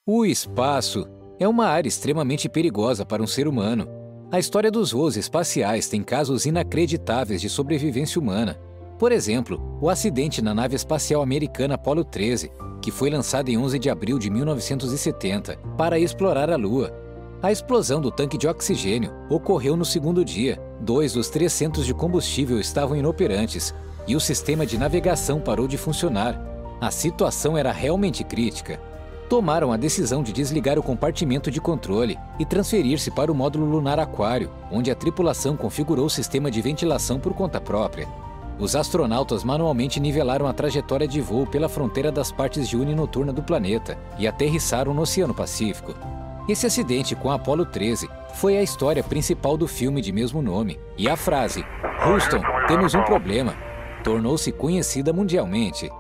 O espaço é uma área extremamente perigosa para um ser humano. A história dos voos espaciais tem casos inacreditáveis de sobrevivência humana. Por exemplo, o acidente na nave espacial americana Apollo 13, que foi lançada em 11 de abril de 1970 para explorar a Lua. A explosão do tanque de oxigênio ocorreu no segundo dia. 2 dos 3 centros de combustível estavam inoperantes e o sistema de navegação parou de funcionar. A situação era realmente crítica. Tomaram a decisão de desligar o compartimento de controle e transferir-se para o módulo lunar Aquário, onde a tripulação configurou o sistema de ventilação por conta própria. Os astronautas manualmente nivelaram a trajetória de voo pela fronteira das partes de uninoturna do planeta e aterrissaram no Oceano Pacífico. Esse acidente com a Apollo 13 foi a história principal do filme de mesmo nome, e a frase "Houston, temos um problema" tornou-se conhecida mundialmente.